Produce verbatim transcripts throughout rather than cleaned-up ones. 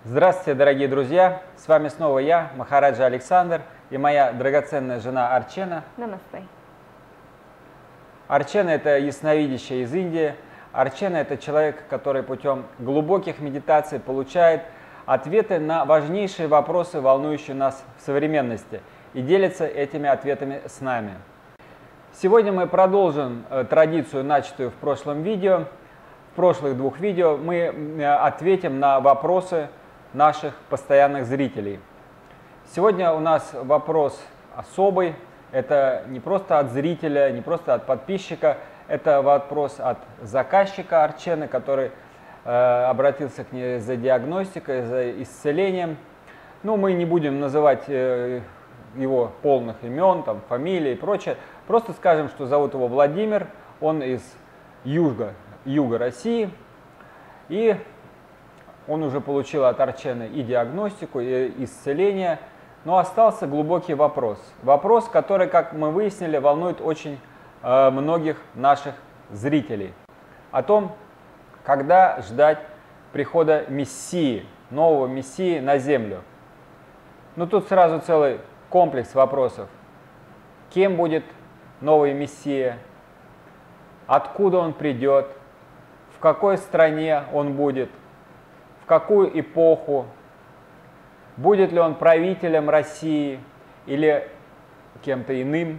Здравствуйте, дорогие друзья! С вами снова я, Махараджа Александр, и моя драгоценная жена Арчена. Намасте. Арчена – это ясновидящая из Индии. Арчена – это человек, который путем глубоких медитаций получает ответы на важнейшие вопросы, волнующие нас в современности, и делится этими ответами с нами. Сегодня мы продолжим традицию, начатую в прошлом видео. В прошлых двух видео мы ответим на вопросы наших постоянных зрителей. Сегодня у нас вопрос особый. Это не просто от зрителя, не просто от подписчика. Это вопрос от заказчика Арчены, который э, обратился к ней за диагностикой, за исцелением. Ну, мы не будем называть э, его полных имен, там, фамилии и прочее. Просто скажем, что зовут его Владимир. Он из юга, юга России. И он уже получил от Арчены и диагностику, и исцеление, но остался глубокий вопрос. Вопрос, который, как мы выяснили, волнует очень э, многих наших зрителей. О том, когда ждать прихода Мессии, нового Мессии на землю. Ну тут сразу целый комплекс вопросов. Кем будет новый Мессия? Откуда он придет? В какой стране он будет? В какую эпоху, будет ли он правителем России или кем-то иным.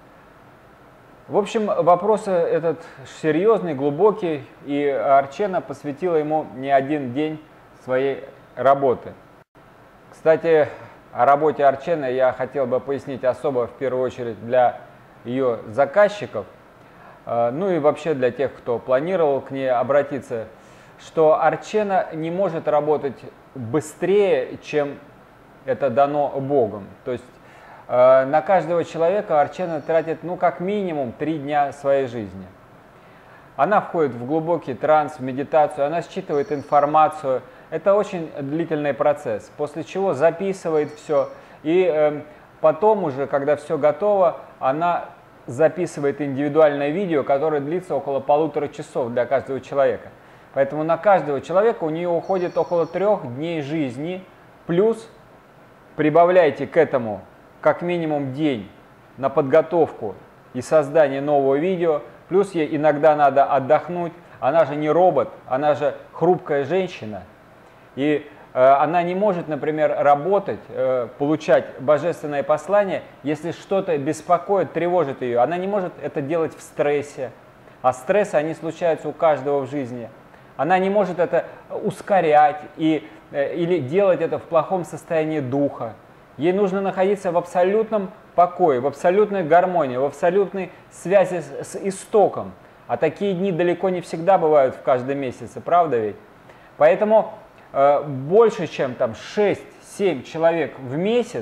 В общем, вопрос этот серьезный, глубокий, и Арчена посвятила ему не один день своей работы. Кстати, о работе Арчены я хотел бы пояснить особо, в первую очередь, для ее заказчиков, ну и вообще для тех, кто планировал к ней обратиться, что Арчена не может работать быстрее, чем это дано Богом. То есть э, на каждого человека Арчена тратит, ну, как минимум, три дня своей жизни. Она входит в глубокий транс, в медитацию, она считывает информацию. Это очень длительный процесс, после чего записывает все. И э, потом уже, когда все готово, она записывает индивидуальное видео, которое длится около полутора часов для каждого человека. Поэтому на каждого человека у нее уходит около трех дней жизни, плюс прибавляйте к этому как минимум день на подготовку и создание нового видео, плюс ей иногда надо отдохнуть, она же не робот, она же хрупкая женщина, и э, она не может, например, работать, э, получать божественное послание, если что-то беспокоит, тревожит ее, она не может это делать в стрессе, а стрессы, они случаются у каждого в жизни. Она не может это ускорять и, или делать это в плохом состоянии духа. Ей нужно находиться в абсолютном покое, в абсолютной гармонии, в абсолютной связи с, с истоком. А такие дни далеко не всегда бывают в каждом месяце, правда ведь? Поэтому э, больше, чем там шесть-семь человек в месяц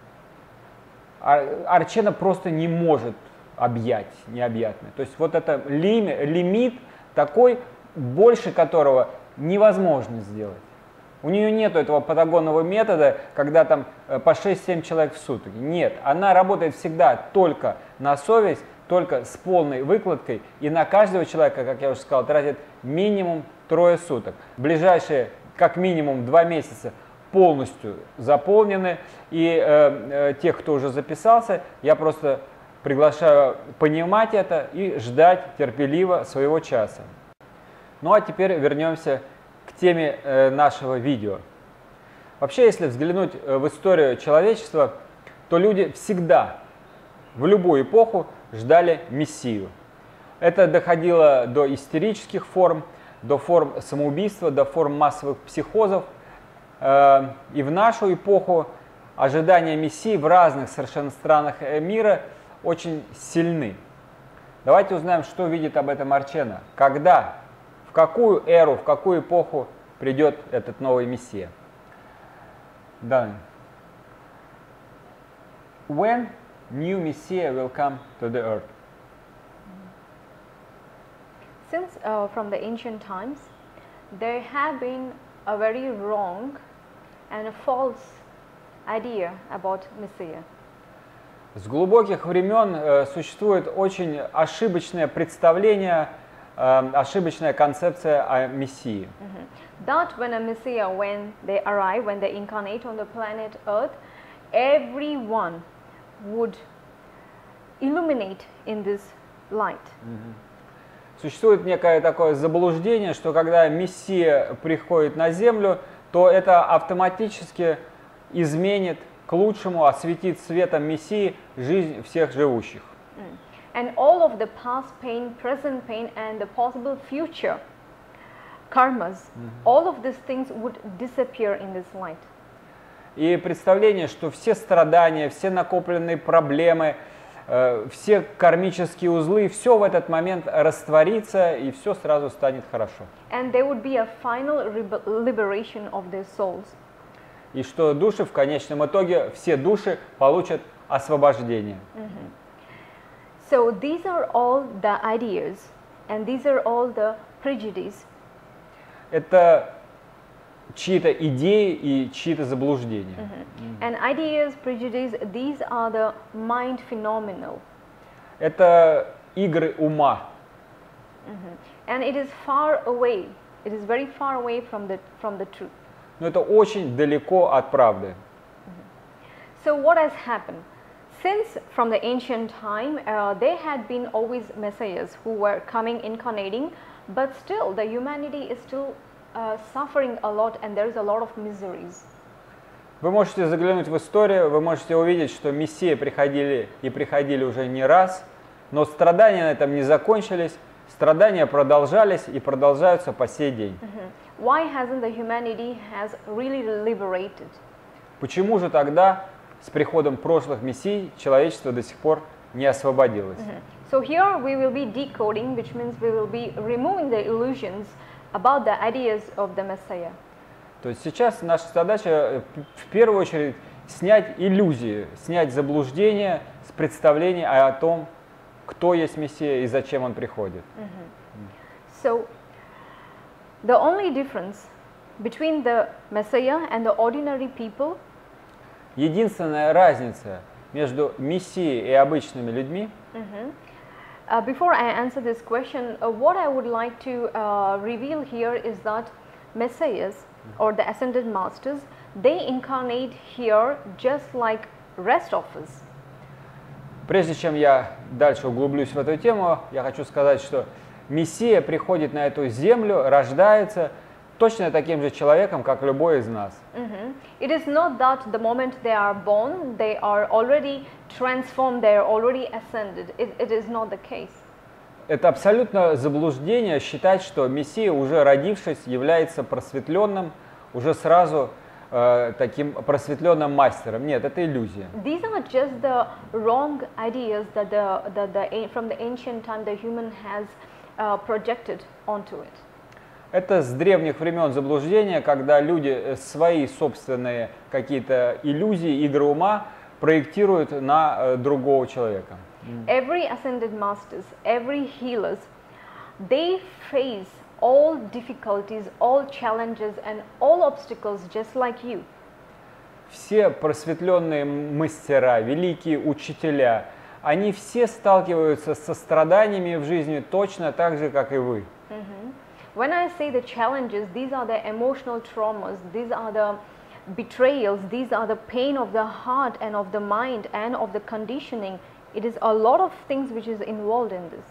Ар, Арчена просто не может объять необъятное. То есть вот это лими, лимит такой, больше которого невозможно сделать. У нее нет этого патагонного метода, когда там по шесть-семь человек в сутки. Нет, она работает всегда только на совесть, только с полной выкладкой, и на каждого человека, как я уже сказал, тратит минимум трое суток. Ближайшие как минимум два месяца полностью заполнены, и э, э, тех, кто уже записался, я просто приглашаю понимать это и ждать терпеливо своего часа. Ну а теперь вернемся к теме э, нашего видео. Вообще, если взглянуть в историю человечества, то люди всегда, в любую эпоху, ждали Мессию. Это доходило до истерических форм, до форм самоубийства, до форм массовых психозов. Э, и в нашу эпоху ожидания Мессии в разных совершенно странах мира очень сильны. Давайте узнаем, что видит об этом Арчена. Когда? В какую эру, в какую эпоху придет этот новый Мессия? Done. When new Messiah will come to the earth? Since uh, from the ancient times, there have been a very wrong and a false idea about Messiah. С глубоких времен э, существует очень ошибочное представление э, ошибочная концепция о Мессии. Mm-hmm. That when a Messiah, when they arrive, when they incarnate on the planet Earth, everyone would illuminate in this light. Mm-hmm. Существует некое такое заблуждение, что когда Мессия приходит на землю, то это автоматически изменит к лучшему, осветит светом Мессии жизнь всех живущих. Mm. And all of the past pain, present pain, and the possible future karmas, mm-hmm. all of these things would disappear in this light. И представление, что все страдания, все накопленные проблемы, э, все кармические узлы, все в этот момент растворится, и все сразу станет хорошо. And there would be a final liberation of their souls. И что души в конечном итоге, все души получат освобождение. Mm-hmm. So these are all the ideas, and these are all the prejudices. Это чьи-то идеи и чьи-то заблуждения. Mm-hmm. And ideas, prejudices, these are the mind phenomenal. Это игры ума. Mm-hmm. And it is far away. It is very far away from the from the truth. Но это очень далеко от правды. Mm-hmm. So what has happened? Since from the ancient time, uh, there had been always messiahs who were coming, incarnating, but still the humanity is still uh, suffering a lot, and there is a lot of miseries. Вы можете заглянуть в историю, вы можете увидеть, что мессии приходили и приходили уже не раз, но страдания на этом не закончились, страдания продолжались и продолжаются по сей день. Mm-hmm. Why hasn't the humanity has really liberated? Почему же тогда с приходом прошлых мессий человечество до сих пор не освободилось? Mm-hmm. So here we will be decoding, which means we will be removing the illusions about the ideas of the Messiah. То есть сейчас наша задача в первую очередь снять иллюзии, снять заблуждения с представления о том, кто есть Мессия и зачем он приходит. Mm-hmm. So the only difference between the Messiah and the ordinary people. Единственная разница между Мессией и обычными людьми. Mm-hmm. Uh, before I answer this question, uh, what I would like to uh, reveal here is that messiahs or the ascended masters, they incarnate here just like rest of us. Прежде чем я дальше углублюсь в эту тему, я хочу сказать, что Мессия приходит на эту землю, рождается точно таким же человеком, как любой из нас. Mm-hmm. It is not that the moment they are born, they are already transformed, they are already ascended. It, it is not the case. Это абсолютно заблуждение считать, что Мессия, уже родившись, является просветленным, уже сразу э, таким просветленным мастером. Нет, это иллюзия. These are just the wrong ideas that the, the, the, from the ancient time the human has uh, projected onto it. Это с древних времен заблуждение, когда люди свои собственные какие-то иллюзии, игры ума проектируют на э, другого человека. Every ascended masters, every healers, they face all difficulties, all challenges and all obstacles just like you. Все просветленные мастера, великие учителя, они все сталкиваются со страданиями в жизни точно так же, как и вы. Mm-hmm. When I say the challenges, these are the emotional traumas, these are the betrayals, these are the pain of the heart and of the mind and of the conditioning. It is a lot of things which is involved in this.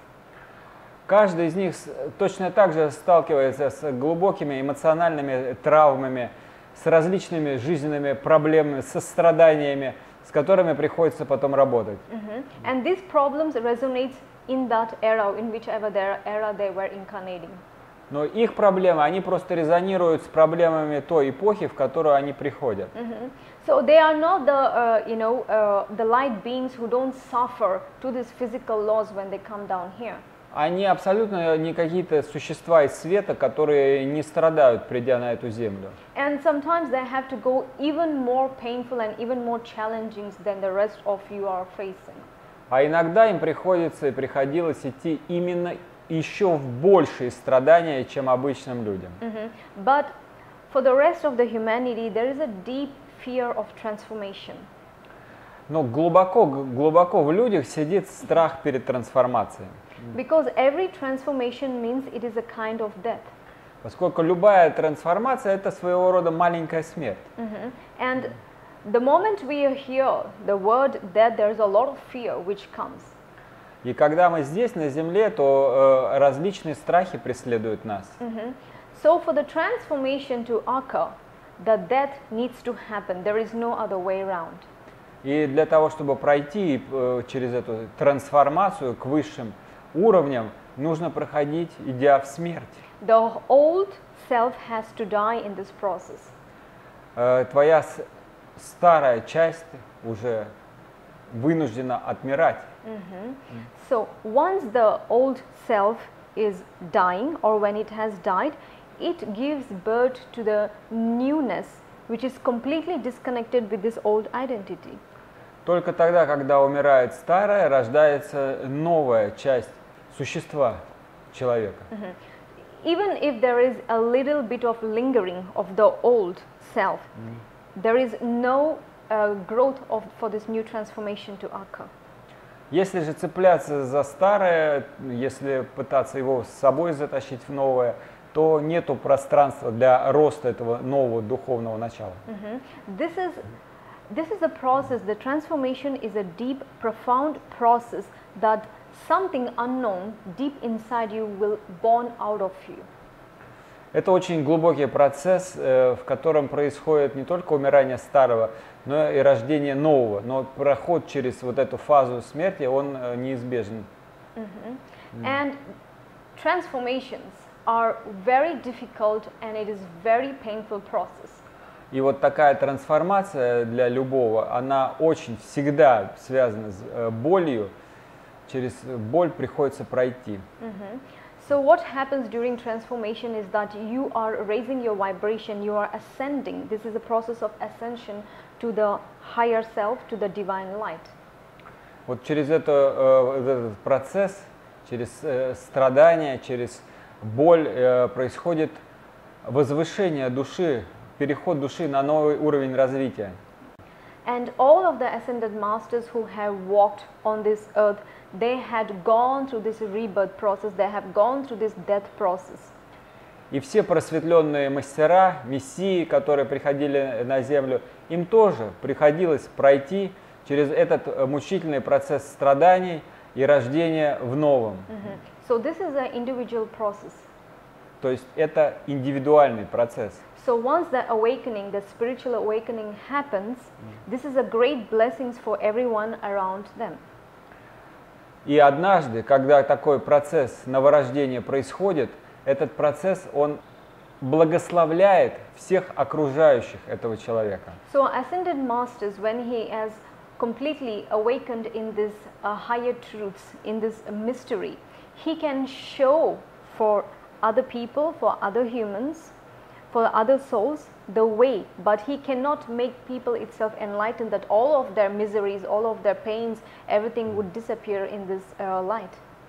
Каждый из них точно так же сталкивается с глубокими эмоциональными травмами, с различными жизненными проблемами, со страданиями, с которыми приходится потом работать. Mm-hmm. And these problems resonate in that era, in whichever their era they were incarnating. Но их проблемы, они просто резонируют с проблемами той эпохи, в которую они приходят. Mm-hmm. So they are not the, uh, you know, uh, the light beings who don't suffer to these physical laws when they come down here. Они абсолютно не какие-то существа из света, которые не страдают, придя на эту землю. And sometimes they have to go even more painful and even more challenging than the rest of you are facing. А иногда им приходится и приходилось идти именно еще в большие страдания, чем обычным людям. Mm-hmm. But for the rest of the humanity, there is a deep fear of transformation. Но глубоко, глубоко в людях сидит страх перед трансформацией. Because every transformation means it is a kind of death. Поскольку любая трансформация – это своего рода маленькая смерть. Mm-hmm. And the moment we hear the word death, there is a lot of fear which comes. И когда мы здесь, на земле, то э, различные страхи преследуют нас. Mm-hmm. So for the transformation to occur, the death needs to happen. There is no other way around. И для того, чтобы пройти э, через эту трансформацию к высшим уровням, нужно проходить, идя в смерть. The old self has to die in this process. Э, твоя с- старая часть уже вынуждена отмирать. Mm-hmm. So once the old self is dying, or when it has died, it gives birth to the newness, which is completely disconnected with this old identity. Только тогда, когда умирает старая, рождается новая часть существа человека. Mm-hmm. Even if there is a little bit of lingering of the old self, mm. there is no uh, growth of, for this new transformation to occur. Если же цепляться за старое, если пытаться его с собой затащить в новое, то нету пространства для роста этого нового духовного начала. Mm-hmm. This is this is a process. The transformation is a deep, profound process that something unknown deep inside you will born out of you. Это очень глубокий процесс, в котором происходит не только умирание старого, но и рождение нового. Но проход через вот эту фазу смерти, он неизбежен. Mm-hmm. And transformations are very difficult and it is very painful process. И вот такая трансформация для любого, она очень всегда связана с болью. Через боль приходится пройти. Mm-hmm. So what happens during transformation is that you are raising your vibration, you are ascending. This is a process of ascension to the higher self, to the divine light. Вот через это, этот процесс, через страдания, через боль происходит возвышение души, переход души на новый уровень развития. And all of the ascended masters who have walked on this earth, they had gone through this rebirth process, they have gone through this death process. И все просветленные мастера, мессии, которые приходили на землю, им тоже приходилось пройти через этот мучительный процесс страданий и рождения в новом. Mm-hmm. So this is an individual process. То есть это индивидуальный процесс. So once the awakening, the spiritual awakening happens, this is a great blessings for everyone around them. И однажды, когда такой процесс новорождения происходит, этот процесс, он благословляет всех окружающих этого человека. So ascended masters, when he has completely awakened in this uh, higher truths, in this mystery, he can show for other people, for other humans, for other souls, the way, but he cannot make people itself enlightened that all of their miseries, all of their pains, everything would disappear in this uh, light.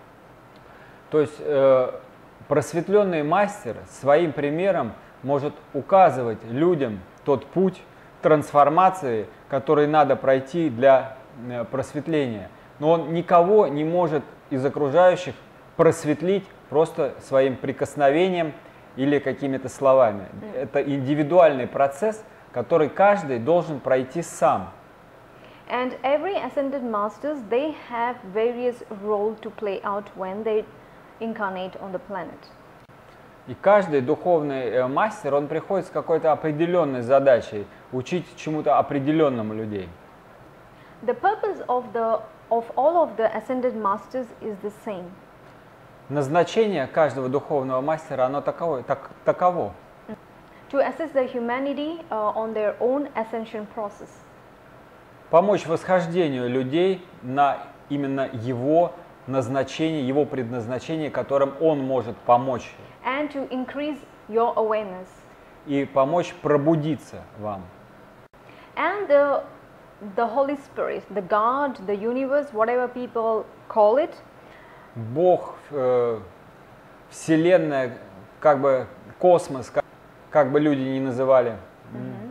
То есть э, просветленный мастер своим примером может указывать людям тот путь трансформации, который надо пройти для э, просветления. Но он никого не может из окружающих просветлить просто своим прикосновением или какими-то словами. Mm. Это индивидуальный процесс, который каждый должен пройти сам. And every ascended masters, they have various role to play out when they incarnate on the planet. И каждый духовный мастер, он приходит с какой-то определенной задачей, учить чему-то определенному людей. The purpose of the of all of the ascended masters is the same. Назначение каждого духовного мастера, оно таково. Так, таково. To assist the humanity uh, on their own ascension process. Помочь восхождению людей на именно его назначение, его предназначение, которым он может помочь. And to increase your awareness. И помочь пробудиться вам. And the, the Holy Spirit, the God, the universe, whatever people call it. Бог, э, Вселенная, как бы космос, как, как бы люди ни называли. Mm-hmm.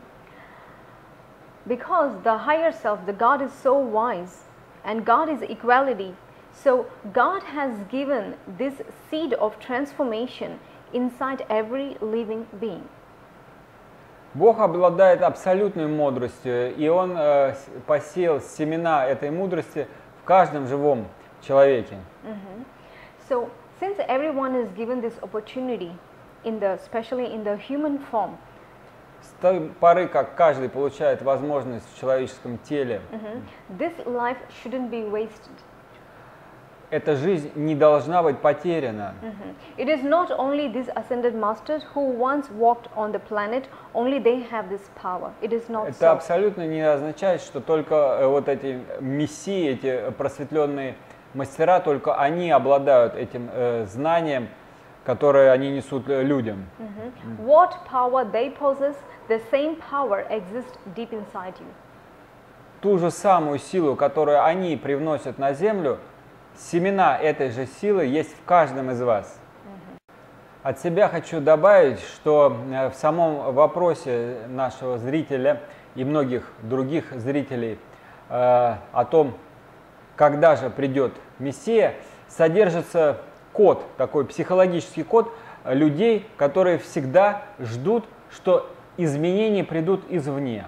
Because the higher self, the God is so wise, and God is equality. So God has given this seed of transformation inside every living being. Бог обладает абсолютной мудростью, и Он э, посеял семена этой мудрости в каждом живом человеке. Mm-hmm. So, since everyone is given this opportunity, in the, especially in the human form, С той поры, как каждый получает возможность в человеческом теле, mm-hmm, this life shouldn't be wasted. эта жизнь не должна быть потеряна. Mm-hmm. It is not only these ascended masters who once walked on the planet, only they have this power. It is not Это so. абсолютно не означает, что только э, вот эти мессии, эти просветленные мастера, только они обладают этим э, знанием, которое они несут людям. Mm-hmm. What power they possess, the same power exists deep inside you. Ту же самую силу, которую они привносят на землю, семена этой же силы есть в каждом из вас. Mm-hmm. От себя хочу добавить, что в самом вопросе нашего зрителя и многих других зрителей э, о том, когда же придет Мессия, содержится код, такой психологический код людей, которые всегда ждут, что изменения придут извне.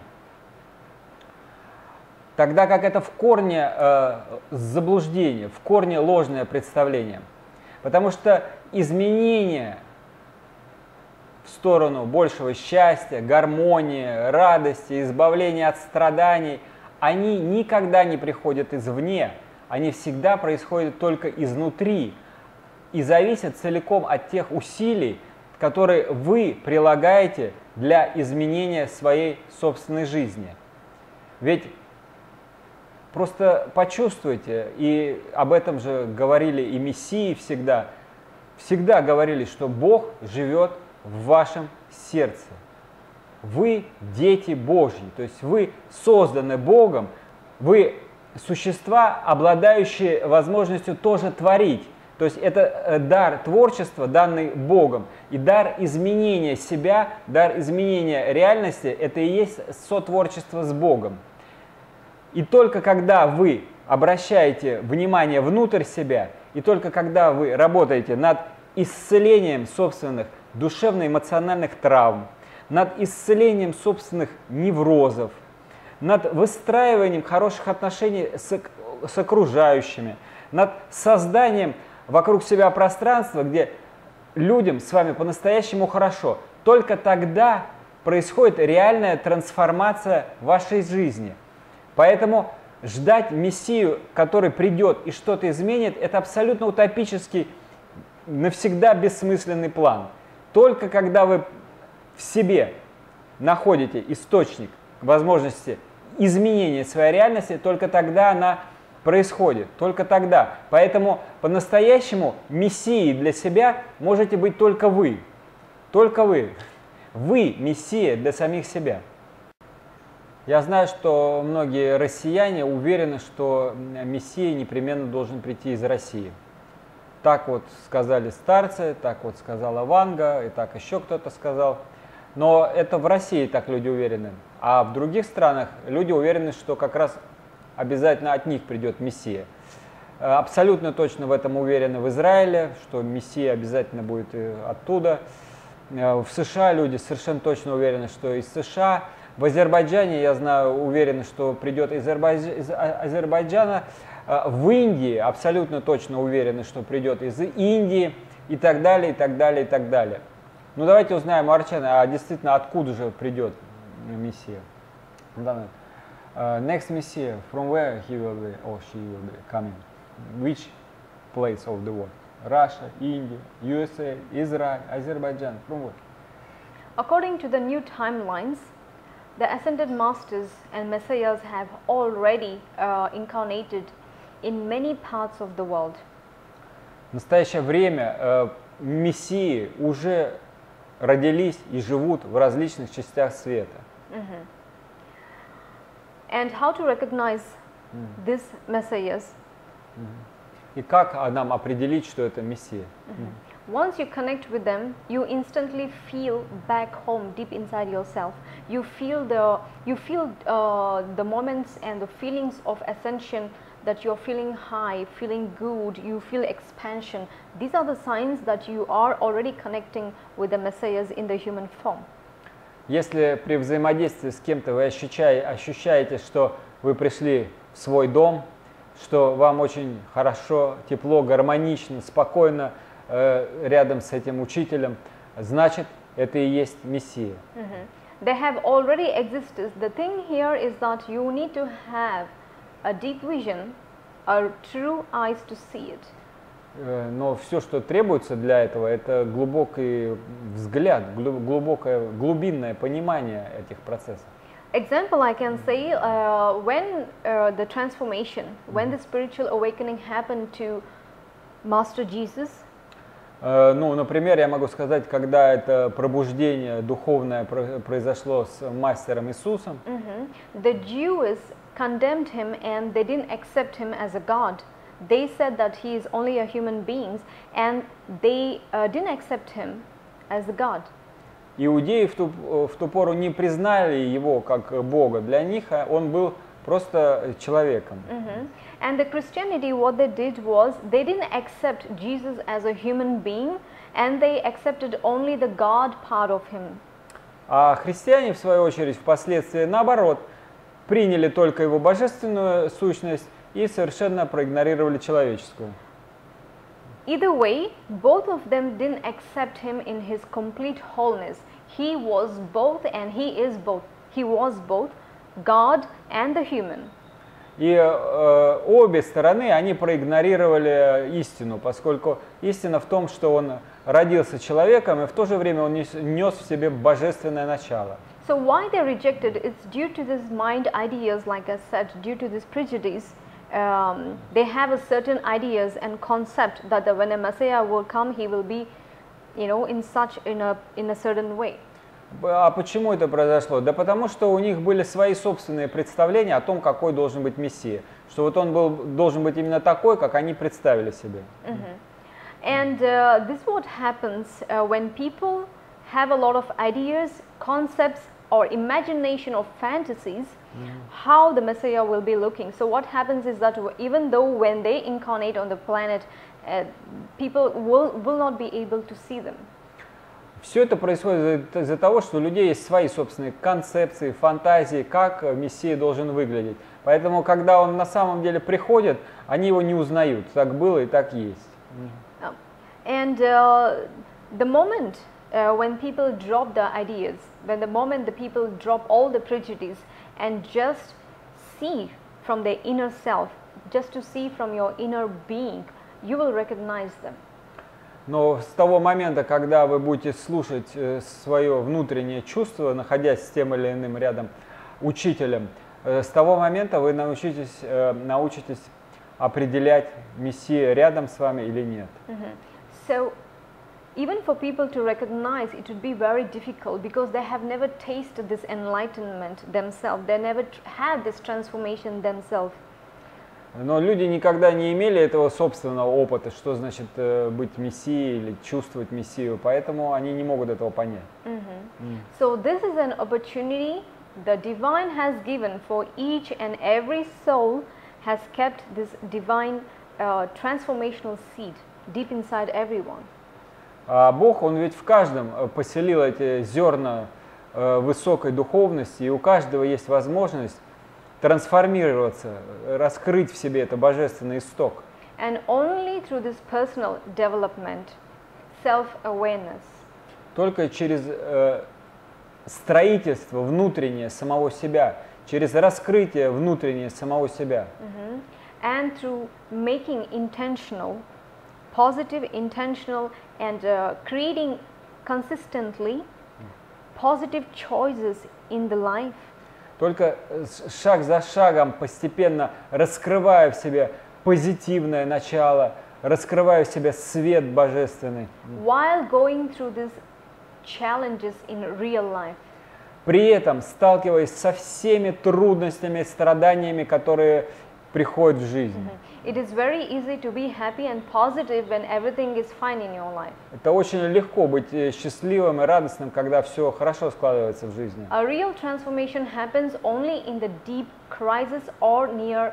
Тогда как это в корне э, заблуждение, в корне ложное представление. Потому что изменения в сторону большего счастья, гармонии, радости, избавления от страданий, они никогда не приходят извне, они всегда происходят только изнутри и зависят целиком от тех усилий, которые вы прилагаете для изменения своей собственной жизни. Ведь просто почувствуйте, и об этом же говорили и мессии всегда, всегда говорили, что Бог живет в вашем сердце. Вы дети Божьи, то есть вы созданы Богом, вы существа, обладающие возможностью тоже творить. То есть это дар творчества, данный Богом, и дар изменения себя, дар изменения реальности, это и есть сотворчество с Богом. И только когда вы обращаете внимание внутрь себя, и только когда вы работаете над исцелением собственных душевно-эмоциональных травм, над исцелением собственных неврозов, над выстраиванием хороших отношений с, с окружающими, над созданием вокруг себя пространства, где людям с вами по-настоящему хорошо, только тогда происходит реальная трансформация вашей жизни. Поэтому ждать Мессию, который придет и что-то изменит, это абсолютно утопический, навсегда бессмысленный план. Только когда вы в себе находите источник возможности изменения своей реальности, только тогда она происходит, только тогда. Поэтому по-настоящему Мессией для себя можете быть только вы. Только вы. Вы Мессия для самих себя. Я знаю, что многие россияне уверены, что Мессия непременно должен прийти из России. Так вот сказали старцы, так вот сказала Ванга, и так еще кто-то сказал. Но это в России так люди уверены. А в других странах люди уверены, что как раз обязательно от них придет Мессия. Абсолютно точно в этом уверены в Израиле, что Мессия обязательно будет оттуда. В США люди совершенно точно уверены, что из США. В Азербайджане, я знаю, уверены, что придет из Азербайджана. В Индии абсолютно точно уверены, что придет из Индии и так далее, и так далее, и так далее. Ну давайте узнаем у Арчаны, а действительно откуда же придет Мессия. Uh, next Messiah, from where he will be or she will be coming? Which place of the world? Russia, India, U S A, Israel, Azerbaijan, from where? According to the new timelines, the ascended masters and messiahs have already uh, incarnated in many parts of the world. В настоящее время э, мессии уже родились и живут в различных частях света. Mm-hmm. And how to recognize mm. these messiahs? Mm-hmm. И как нам определить, что это мессия? Mm-hmm. Once you connect with them, you instantly feel back home deep inside yourself. You feel the you feel uh, the moments and the feelings of ascension that you're feeling high, feeling good, you feel expansion. These are the signs that you are already connecting with the Messiah in the human form. Если при взаимодействии с кем-то вы ощущаете, ощущаете, что вы пришли в свой дом, что вам очень хорошо, тепло, гармонично, спокойно э, рядом с этим учителем, значит, это и есть Мессия. Mm-hmm. They have already existed. The thing here is that you need to have a deep vision, a true eyes to see it. Но все, что требуется для этого, это глубокий взгляд, глубокое, глубинное понимание этих процессов. Example I can say, uh, when uh, the transformation, when the spiritual awakening happened to Master Jesus. Uh, ну, например, я могу сказать, когда это пробуждение духовное произошло с мастером Иисусом. Mm-hmm. The Jews condemned him and they didn't accept him as a God. They said that he is only a human being, and they uh, didn't accept him as a God. Иудеи в ту, в ту пору не признали его как Бога. Для них он был просто человеком. Mm-hmm. And the Christianity, what they did was, they didn't accept Jesus as a human being, and they accepted only the God part of him. А христиане, в свою очередь, впоследствии, наоборот, приняли только его божественную сущность и совершенно проигнорировали человеческую. Either way, both of them didn't accept him in his complete wholeness. He was both and he is both. He was both God and the human. И э, обе стороны, они проигнорировали истину, поскольку истина в том, что он родился человеком, и в то же время он нес, нес в себе божественное начало. So why they rejected? It's due to this mind ideas, like I said, due to this prejudice. Um, they have a certain ideas and concept that the, when a Messiah will come, he will be, you know, in such in a in a certain way. А почему это произошло? Да потому что у них были свои собственные представления о том, какой должен быть Мессия, что вот он был должен быть именно такой, как они представили себе. Mm-hmm. And uh, this is what happens uh, when people have a lot of ideas, concepts, or imagination of fantasies. Mm-hmm. How the Messiah will be looking. So what happens is that even though when they incarnate on the planet, uh, people will, will not be able to see them. Все это происходит из-за того, что у людей есть свои собственные концепции, фантазии, как Мессия должен выглядеть. Поэтому, когда он на самом деле приходит, они его не узнают. Так было и так есть. Mm-hmm. And uh, the moment uh, when people drop the ideas, when the moment the people drop all the prejudice, and just see from their inner self, just to see from your inner being, you will recognize them. Но с того момента, когда вы будете слушать э, свое внутреннее чувство, находясь с тем или иным рядом учителем, э, с того момента вы научитесь, э, научитесь определять, Мессия рядом с вами или нет. Mm-hmm. So, even for people to recognize, it would be very difficult because they have never tasted this enlightenment themselves. They never had this transformation themselves. Но люди никогда не имели этого собственного опыта, что значит э, быть Мессией или чувствовать Мессию, поэтому они не могут этого понять. Mm-hmm. Mm. So this is an opportunity the divine has given for each and every soul has kept this divine uh, transformational seed deep inside everyone. А Бог, Он ведь в каждом поселил эти зерна э, высокой духовности, и у каждого есть возможность трансформироваться, раскрыть в себе это божественный исток. And only through this personal development, self-awareness. Только через э, строительство внутреннее самого себя, через раскрытие внутреннее самого себя. Mm-hmm. And through making intentional, positive, intentional, and uh, creating consistently positive choices in the life. Только шаг за шагом, постепенно раскрывая в себе позитивное начало, раскрывая в себе свет божественный. While going through these challenges in real life. При этом сталкиваясь со всеми трудностями, страданиями, которые приходят в жизнь. Mm-hmm. It is very easy to be happy and positive when everything is fine in your life. Это очень легко быть счастливым и радостным, когда все хорошо складывается в жизни. A real transformation happens only in the deep crisis or near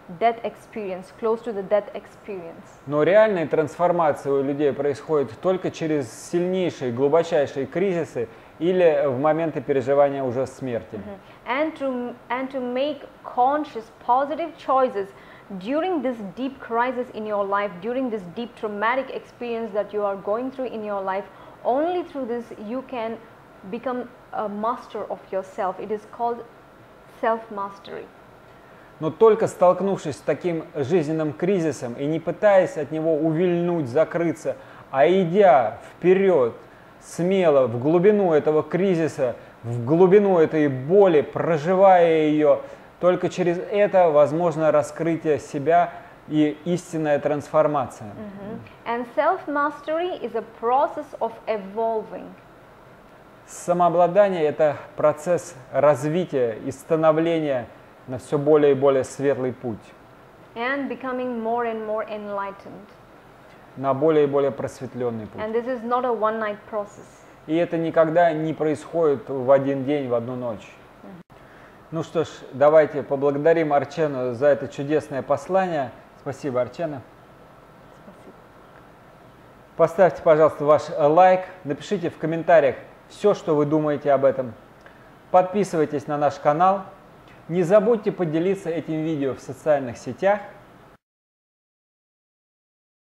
death experience, close to the death experience. Но реальные трансформации у людей происходят только через сильнейшие, глубочайшие кризисы или в моменты переживания уже смерти. Mm-hmm. And to and to make conscious, positive choices during this deep crisis in your life, during this deep traumatic experience that you are going through in your life, only through this you can become a master of yourself. It is called self-mastery. Но только столкнувшись с таким жизненным кризисом и не пытаясь от него увильнуть, закрыться, а идя вперед, смело, в глубину этого кризиса, в глубину этой боли, проживая ее, только через это возможно раскрытие себя и истинная трансформация. Mm-hmm. And self-mastery is a process of evolving. Самообладание – это процесс развития и становления на все более и более светлый путь. And becoming more and more enlightened. На более и более просветленный путь. And this is not a one-night process. И это никогда не происходит в один день, в одну ночь. Mm-hmm. Ну что ж, давайте поблагодарим Арчену за это чудесное послание. Спасибо, Арчена. Спасибо. Поставьте, пожалуйста, ваш лайк, напишите в комментариях все, что вы думаете об этом. Подписывайтесь на наш канал. Не забудьте поделиться этим видео в социальных сетях.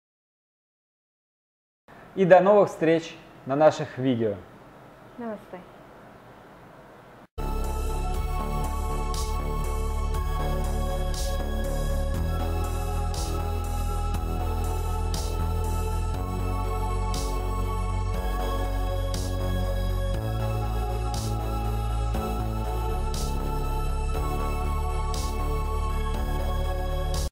И до новых встреч на наших видео. Namaste.